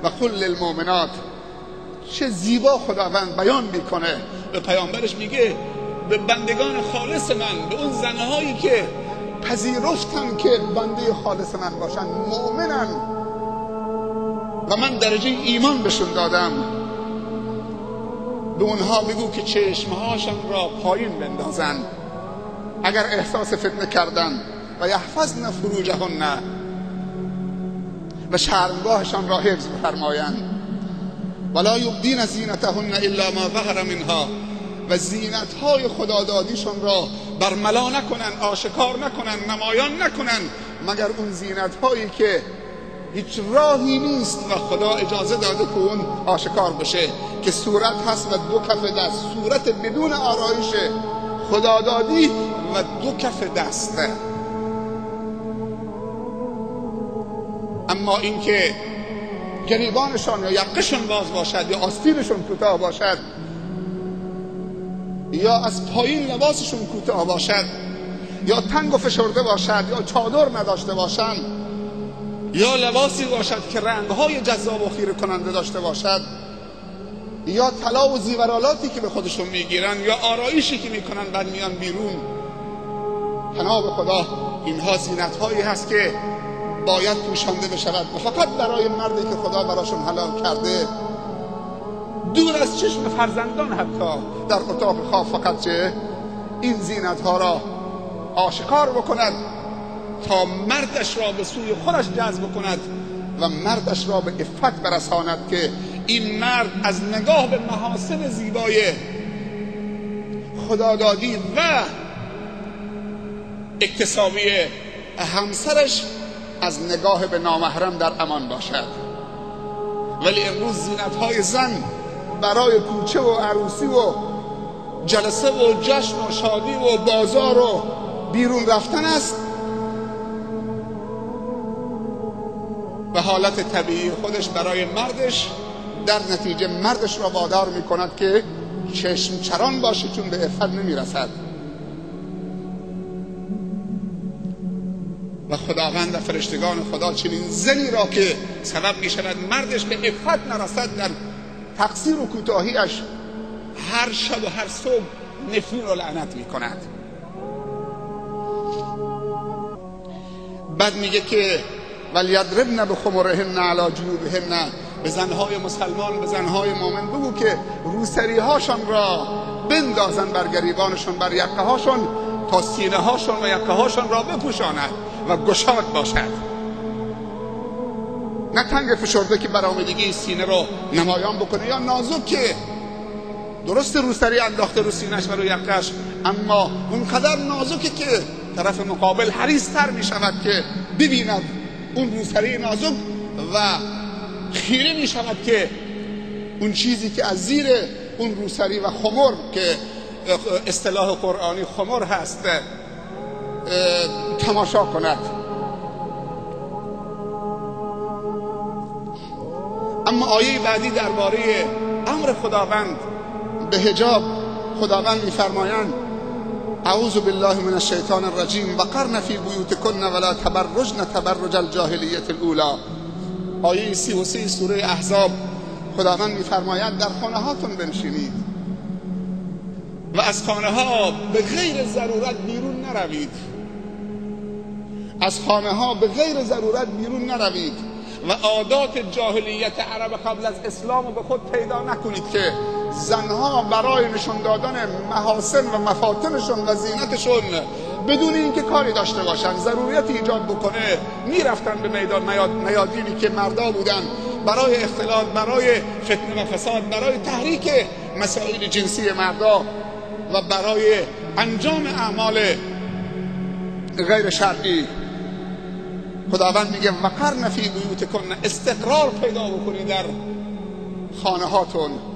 و قل للمؤمنات. چه زیبا خداوند بیان میکنه، به پیامبرش میگه به بندگان خالص من، به اون زنهایی که پذیرفتن که بنده خالص من باشن، مؤمنن و من درجه ایمان بهشون دادم، به اونها بگو که چشمهاشان را پایین بندازن اگر احساس فتنه کردن و یحفظن فروجهن و شرمگاهشان را حفظ بفرمایند. ولا یبدین زینتهن الا ما ظهر منها، و زینتهای خدادادیشون را برملا نکنن، آشکار نکنن، نمایان نکنن، مگر اون زینتهایی که هیچ راهی نیست و خدا اجازه داده که اون آشکار بشه، که صورت هست و دو کف دست، صورت بدون آرایش خدادادی و دو کف دست. اما اینکه گریبانشان یا یقشون باز باشد یا آستینشون کوتاه باشد یا از پایین لباسشون کوتاه باشد یا تنگ و فشرده باشد یا چادر نداشته باشند یا لباسی باشد که رنگهای جذاب و خیره کننده داشته باشد یا طلا و زیورالاتی که به خودشون میگیرن یا آرایشی که میکنن بعد میان بیرون، پناه به خدا اینها زینت‌هایی هست که باید پوشانده بشود و فقط برای مردی که خدا براشون حلال کرده، دور از چشم فرزندان، حتی در اتاق خواب فقط چه این زینت‌ها را آشکار بکند تا مردش را به سوی خودش جذب کند و مردش را به عفت برساند، که این مرد از نگاه به محاسن زیبای خدادادی و اکتسابی همسرش از نگاه به نامحرم در امان باشد. ولی امروز زینت‌های زن برای کوچه و عروسی و جلسه و جشن و شادی و بازار و بیرون رفتن است، به حالت طبیعی خودش برای مردش در نتیجه مردش را وادار می‌کند که چشم چران باشه، چون به عفت نمی‌رسد. و خداوند و فرشتگان خدا چنین زنی را که سبب می‌شود مردش به عفت نرسد در تقصیر و کوتاهیش، هر شب و هر صبح نفرین و لعنت می‌کند. بعد میگه که ولیضربن بخمرهن علی جیوبهن، به زنهای مسلمان، به زنهای مؤمن بگو که روسری‌هاشان را بندازن بر گریبانشون، بر یقه‌هاشون، تا سینه‌هاشون و یقه‌هاشون را بپوشاند و گشاد باشد، نه تنگ فشرده که برآمدگی سینه رو نمایان بکنه، یا نازک که درست روسری انداخته رو سینه‌اش و رو یقه‌اش، اما اونقدر نازکه که طرف مقابل حریص تر می شود که ببیند اون روسری نازک و خیره می شود که اون چیزی که از زیر اون روسری و خمر، که اصطلاح قرآنی خمر هست، تماشا کند. اما آیه بعدی درباره امر خداوند به حجاب، خداوند می‌فرمایند اعوذ بالله من الشیطان الرجیم وقرن فی بیوتکن ولا تبرجن تبرج الجاهلیة الاولی. آیه 33 سوره احزاب، خداوند می‌فرماید در خانه هاتون بنشینید و از خانه ها به غیر ضرورت بیرون نروید، از خانه ها به غیر ضرورت بیرون نروید و عادات جاهلیت عرب قبل از اسلام رو به خود پیدا نکنید که زنها برای نشون دادن محاسن و مفاتنشون و زینتشون بدون اینکه کاری داشته باشن، ضرورت ایجاد بکنه، میرفتن به میدان میادینی که مردا بودن برای اختلاط، برای فتنه و فساد، برای تحریک مسائل جنسی مردا و برای انجام اعمال غیر شرعی. خداوند میگه وقرن فی بیوتکن، استقرار پیدا بکنید در خانه هاتون